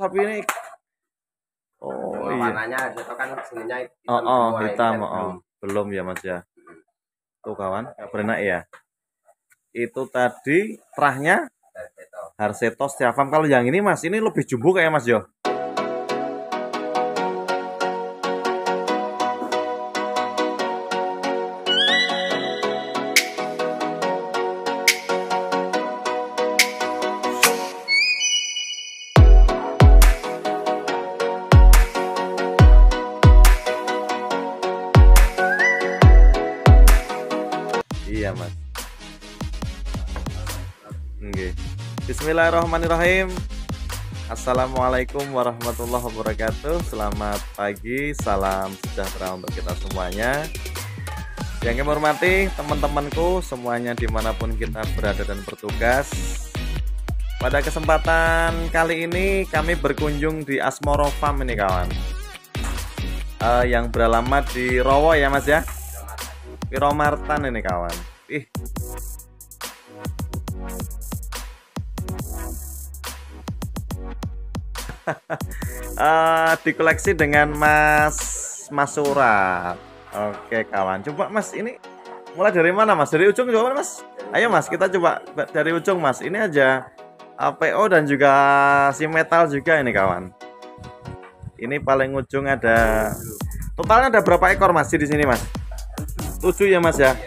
sapi ini? Oh iya. Warnanya itu kan sininya Hitam. Belum ya Mas ya. Tuh kawan, nggak berenak ya. Itu tadi terahnya Harseto Setia Farm. Kalau yang ini Mas, ini lebih jumbo kayak Mas yo. Iya Mas. Oke. Bismillahirrahmanirrahim. Assalamualaikum warahmatullahi wabarakatuh. Selamat pagi, salam sejahtera untuk kita semuanya. Yang kami hormati teman-temanku semuanya dimanapun kita berada dan bertugas. Pada kesempatan kali ini kami berkunjung di Asmoro Farm ini kawan. Yang beralamat di Rowo ya Mas ya. Wiromartan ini kawan. Dikoleksi dengan Mas Surat. Oke kawan, coba Mas ini mulai dari mana Mas? Dari ujung coba Mas. Ayo Mas, kita coba dari ujung Mas. Ini aja PO dan juga si metal juga ini kawan. Ini paling ujung ada. Totalnya ada berapa ekor Mas di sini Mas? 7 ya Mas ya.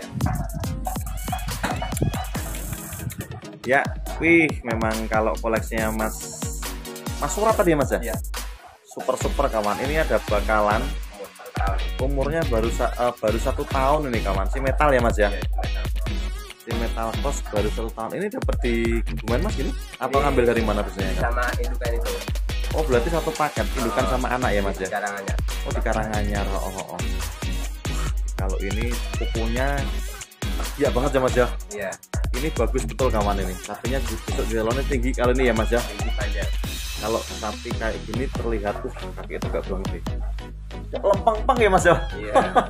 Ya, memang kalau koleksinya Mas Surat tadi ya Mas ya? Iya. Super kawan. Ini ada bakalan umurnya baru 1 tahun ini kawan. Si metal ya Mas ya? Si metal kos baru 1 tahun. Ini dapat di gimana Mas ini? Apa ngambil dari mana biasanya? Sama indukan itu. Oh, berarti satu paket indukan sama anak ya Mas ya? Di Karanganyar. Oh, di Karanganyar. Kalau ini kukunya ya banget ya Mas ya? Iya. Ini bagus betul kawan ini. Sapinya besok jalannya tinggi kali ini ya Mas ya? Tinggi panjang. Kalau sapi kayak gini terlihat kaki itu gak banget nih. Lempeng-peng ya Mas ya? Iya.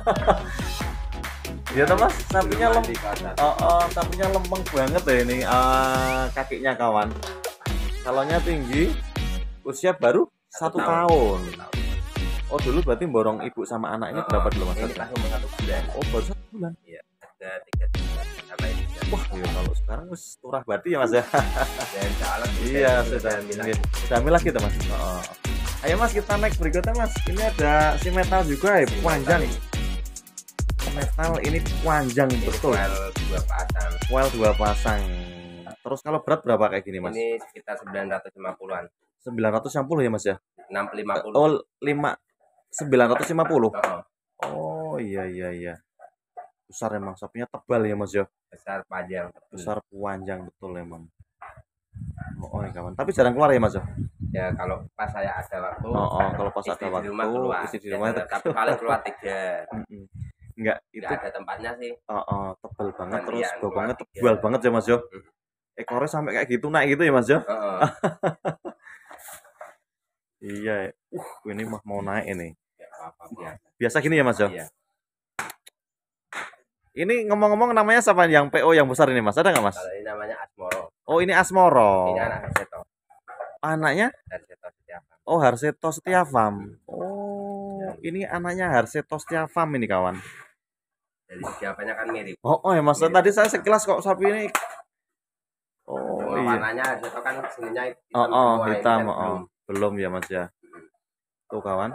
Iya toh Mas, sapinya sapinya lempeng banget ya ini kakinya kawan. Kalaunya tinggi, usia baru 1 tahun. Oh dulu berarti borong ibu sama anak ini berapa dulu Mas? Ini pas umur 1 bulan. Oh baru 1 bulan. Iya. Ada 3 bulan sampai 3. Wah iya kalau sekarang wis turah berarti ya Mas ya. Iya sudah milah kita Mas. Ayo Mas kita next berikutnya Mas. Ini ada si metal juga ya, panjang. Metal ini panjang betul. Well 2 pasang. Terus kalau berat berapa kayak gini Mas? Ini sekitar 950-an. 950 ya Mas ya? 650. Oh 950. Oh iya. Besar emang sapinya tebal ya Mas ya? Besar panjang betul emang. Oh ya kawan. Tapi jarang keluar ya Mas ya? Ya kalau pas saya ada waktu. Kalau pas ada waktu isi di rumah tapi paling keluar 3. Enggak, itu ada tempatnya sih. Tebal banget terus bokongnya tebal banget ya Mas ya. Ekornya sampai kayak gitu naik gitu ya Mas ya. Iya. Ini mah mau naik ini. Biasa gini ya Mas ya? Iya. Ini ngomong-ngomong namanya siapa yang PO yang besar ini Mas? Ada nggak Mas? Kalau ini namanya Asmoro. Oh ini Asmoro. Ini anak Harseto. Anaknya? Harseto Setia Farm. Oh Harseto Setia Farm. Oh ini anaknya Harseto Setia Farm ini kawan. Jadi siapanya kan mirip. Oh ya Mas, tadi saya sekilas kok sapi ini. Oh iya. Warnanya Harseto kan sininya hitam. Belum ya Mas ya. Tuh kawan.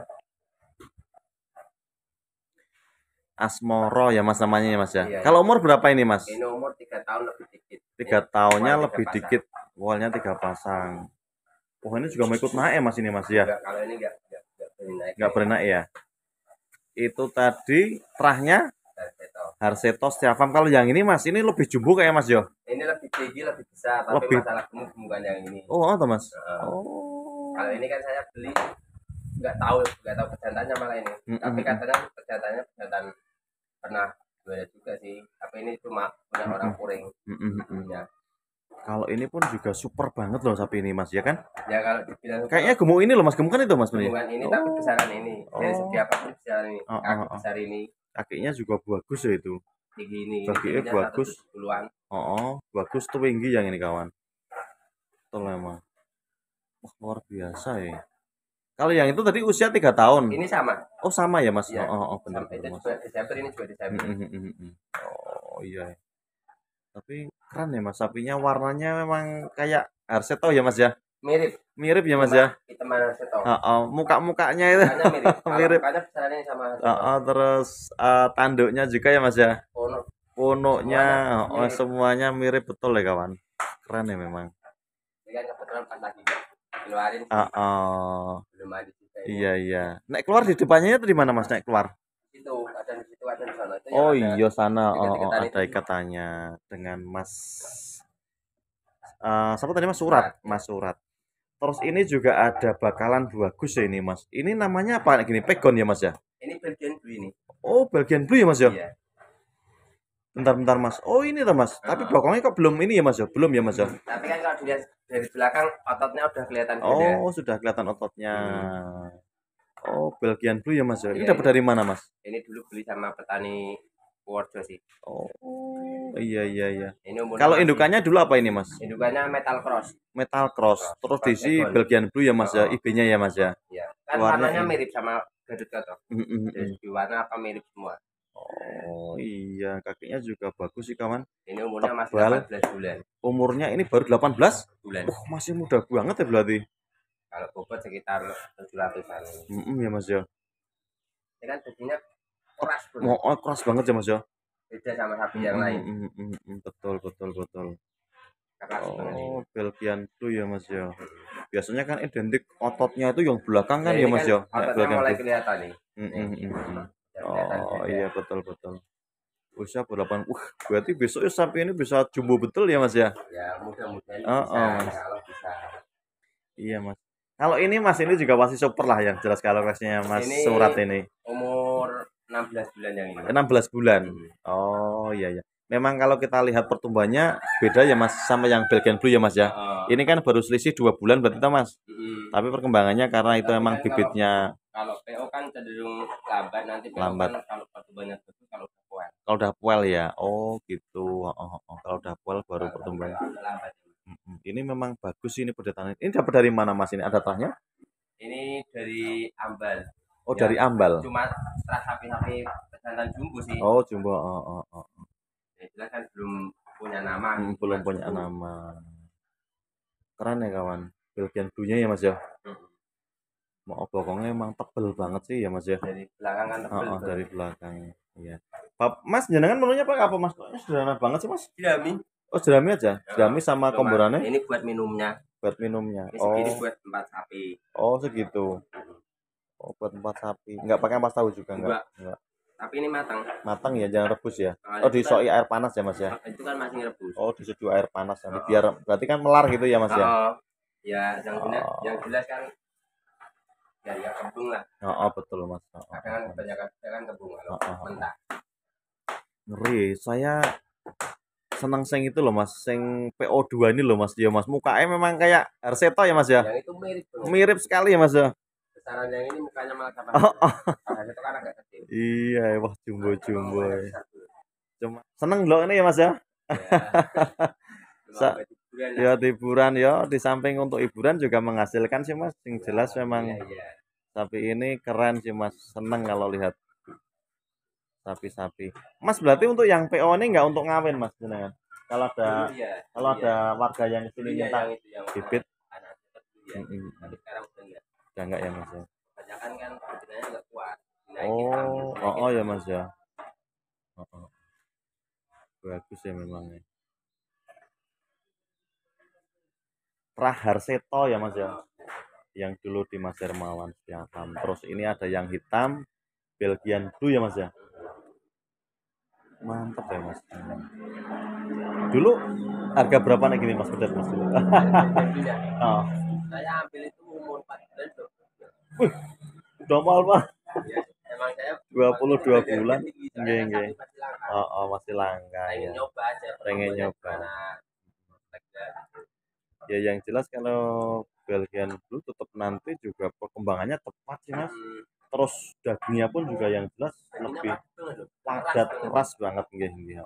Asmoro ya Mas namanya ya Mas ya. Iya, kalau umur berapa ini Mas? Ini umur 3 tahun lebih dikit. 3 tahunnya lebih dikit. Walnya 3 pasang. Oh ini juga mau ikut naik ya Mas ini Mas ya? Enggak, kalau ini enggak berenak ya. Itu tadi terahnya Harseto Setia Farm. Kalau yang ini Mas, ini lebih jumbo kayak Mas yo. Ini lebih tinggi, lebih besar, tapi masalah gemuk bukan yang ini. Oh, Mas. Kalau ini kan saya beli nggak tahu pejantannya malah ini. Tapi katanya pejantannya pejantan pernah juara juga sih. Tapi ini cuma punya orang Puring. Ya. Kalau ini pun juga super banget loh sapi ini Mas ya kan? Ya kalau dibilang kayaknya gemuk ini loh Mas, gemukan itu Mas bener. Gemukan ini tapi besaran ini. Dari segi apa pun besaran ini. Kaki besar ini. Kakinya juga bagus ya itu. Tinggi ini. Kakinya bagus. Bagus tuh tinggi yang ini kawan. Betul emang. Wah, luar biasa ya. Kalau yang itu tadi usia 3 tahun. Ini sama. Oh, sama ya Mas. Iya. Benar Itu Mas. juga Desember, ini juga Desember. Oh iya. Tapi keren ya Mas, sapinya warnanya memang kayak Harseto ya Mas ya. Mirip. Mirip ya Mas ya. Hitam Harseto. Muka-mukanya itu mukanya mirip. mirip. Mukanya besarannya sama Harseto. Terus tanduknya juga ya Mas ya. Ponoknya semuanya mirip betul ya kawan. Keren ya memang. Ini kan kebetulan pas lagi keluarin. Belum ada juga. Iya. Naik keluar di depannya itu di mana Mas naik keluar? Itu ada di situ, ada di sana. Itu Oh iya sana. Ada itu. ikatannya dengan Mas siapa tadi Mas Surat, Mas Surat. Terus ini juga ada bakalan bagus ya ini Mas. Ini namanya apa gini? Pegon ya Mas ya? Ini Belgian Blue ini. Oh, Belgian Blue ya Mas ya? Iya. Bentar Mas. Oh, ini tuh Mas. Tapi bokongnya kok belum ini ya Mas ya? Belum ya Mas ya? Tapi kan kalau dilihat dari belakang ototnya udah kelihatan beda. Oh, sudah kelihatan ototnya. Oh, Belgian Blue ya Mas ya? Ini dapat dari mana Mas? Ini dulu beli sama petani Purworejo sih. Oh, iya. Ini kalau indukannya dulu apa ini Mas? Indukannya Metal Cross. Metal Cross. Terus diisi Belgian Blue ya Mas ya? IB-nya ya Mas ya? Iya. Kan warnanya mirip sama Gadut Koto. Jadi warna apa mirip semua. Oh iya, kakinya juga bagus sih kawan. Ini umurnya masih 18 bulan. Umurnya ini baru 18 bulan. Oh, masih muda banget ya berarti. Kalau bobot sekitar 700-an. Ya Mas ya. Ini kan dagingnya keras. Keras banget ya Mas ya. Beda sama sapi yang lain. Betul. Oh, Belgian Blue ya Mas ya. Biasanya kan identik ototnya itu yang belakang kan ya Mas ya. Ototnya mulai kelihatan nih. Oh iya betul. Usia berapa? Berarti besok sapi ini bisa jumbo betul ya Mas ya? Ya mudah-mudahan Mas. Kalau bisa. Iya Mas. Kalau ini Mas ini juga pasti super lah yang jelas kalau versinya Mas Surat ini. Umur 16 bulan yang ini. 16 bulan. Oh iya. Memang kalau kita lihat pertumbuhannya beda ya Mas sama yang Belgian Blue ya Mas ya. Ini kan baru selisih 2 bulan berarti Mas. Tapi perkembangannya karena itu memang bibitnya. Kalau PO kan cenderung lambat, nanti PO kan kalau pertumbuhannya bagus kalau udah puel. Kalau udah puel ya. Oh gitu. Kalau udah puel baru pertumbuhan. Ini memang bagus ini pedetannya. Ini dapat dari mana Mas ini? Ada terahnya? Ini dari Ambal. Oh, dari Ambal. Cuma setelah sapi-sapi pejantan jumbo sih. Oh, jumbo. Jelas kan belum punya nama. Belum punya nama. Keren ya kawan. Belgian Blue-nya ya Mas ya. Mau bokongnya emang tebel banget sih ya Mas ya. Dari belakang kan tebel. Dari belakang. Iya. Mas jenengan menunya pakai apa Mas? Kok sederhana banget sih Mas? Jerami. Oh, jerami aja. Jerami sama komborannya? Ini buat minumnya. Ini segini buat 4 sapi. Oh, segitu. Oh, buat 4 sapi. Enggak pakai ampas tahu juga enggak? Tapi ini matang. Matang ya, jangan rebus ya. Oh, disoi air panas ya Mas ya? Itu kan masih rebus. Oh, diseduh air panas nanti biar berarti kan melar gitu ya Mas ya? Ya, yang jelas kan dari kebun lah. Betul Mas. Kadang kebanyakan kan kebun kalau mentah. Ngeri, saya senang sing itu loh Mas, sing PO2 ini loh Mas. Ya Mas, mukanya memang kayak Harseto ya Mas ya? Yang itu mirip. Mirip sekali ya Mas ya? Besaran yang ini mukanya malah kapan. Itu kan agak kecil. Iya, wah jumbo. Cuma seneng loh ini ya Mas ya? Ya hiburan ya, di samping untuk hiburan juga menghasilkan sih Mas. Yang jelas memang sapi ini keren sih Mas. Seneng kalau lihat sapi-sapi. Mas berarti untuk yang PO ini nggak untuk ngawin Mas jenengan? Kalau ada warga yang sini minta bibit. Tapi sekarang udah enggak ya Mas ya? Kebanyakan kan bibitnya nggak kuat. Oh ya Mas ya. Bagus ya memang ya. Harseto ya Mas ya. Yang dulu di Mas Hermawan Setiawan. Terus ini ada yang hitam Belgian Blue ya Mas ya. Mantap ya Mas. Dulu harga berapa nih gini Mas pedet Mas dulu? Saya ambil itu umur 4 bulan. Udah mahal Pak. Emang saya 22 bulan. Nggih. Masih langka ya. Pengen nyoba. Ya yang jelas kalau Belgian Blue tetap nanti juga perkembangannya tepat sih Mas. Terus dagingnya pun juga yang jelas lebih padat, keras banget nggih.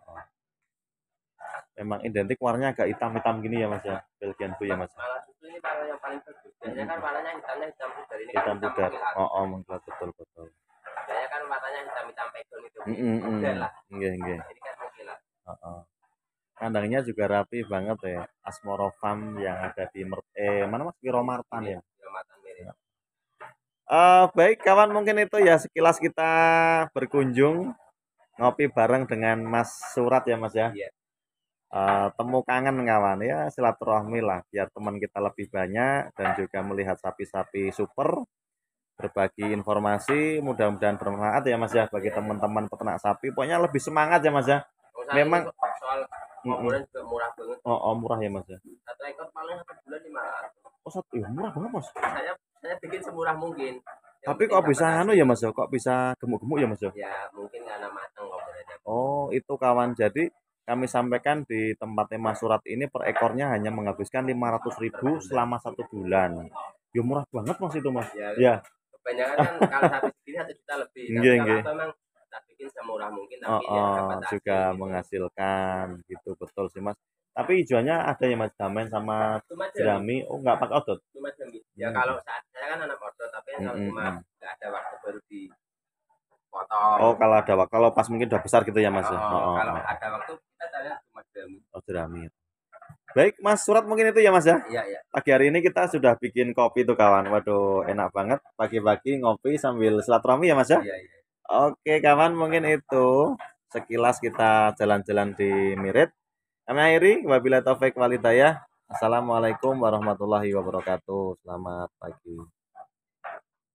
Memang identik warnanya agak hitam-hitam gini ya Mas ya, Belgian Blue ya Mas. Malah itu ini yang paling bagus. Biasanya kan warnanya hitamnya hitam pudar, ini kan Hitam hitam pudar. mengkilat. Oh, mengkilat betul betul. Biasanya kan warnanya hitam-hitam pegon itu. Heeh. Lah. Nggih, nggih. Ini kan mengkilat. Heeh. Kandangnya juga rapi banget ya. Asmoro Farm yang ada di mana Mas? Wiromartan ya. Wiromartan mirip. Baik kawan, mungkin itu ya sekilas kita berkunjung ngopi bareng dengan Mas Surat ya Mas ya. Iya. Temu kangen kawan ya, silaturahmi lah biar teman kita lebih banyak dan juga melihat sapi-sapi super, berbagi informasi, mudah-mudahan bermanfaat ya Mas ya bagi teman-teman peternak sapi. Pokoknya lebih semangat ya Mas ya. Memang soal pemurah juga murah banget. Murah ya Mas ya. Satu ekor paling 1 bulan 500. Oh, murah banget Mas. Saya bikin semurah mungkin. Tapi kok bisa ya Mas ya? Kok bisa gemuk-gemuk ya Mas ya? Ya mungkin karena matang komponennya. Oh, itu kawan. Jadi kami sampaikan di tempatnya Mas Surat ini per ekornya hanya menghabiskan 500.000 selama 1 bulan. Ya murah banget Mas itu Mas. Ya. Kebanyakan kan kalau sapi segini 1 juta lebih. Tapi kalau memang kita bikin semurah mungkin tapi juga menghasilkan gitu, betul sih Mas. Tapi hijauannya ada ya Mas, Damen sama jerami. Oh, nggak pakai odot. Cuma jerami. Ya kalau saya kan anak odot, tapi kalau cuma nggak ada waktu baru dipotong. Oh, kalau ada waktu, kalau pas mungkin udah besar gitu ya Mas. Kalau ada waktu kita cari cuma jerami. Oh, jerami. Baik Mas Surat, mungkin itu ya Mas ya. Iya. Pagi hari ini kita sudah bikin kopi tuh kawan. Waduh, enak banget pagi-pagi ngopi sambil silaturahmi ya Mas ya. Iya. Oke kawan, mungkin itu sekilas kita jalan-jalan di Mirit. Kami akhiri, wabillahi taufik walhidayah. Assalamualaikum warahmatullahi wabarakatuh. Selamat pagi.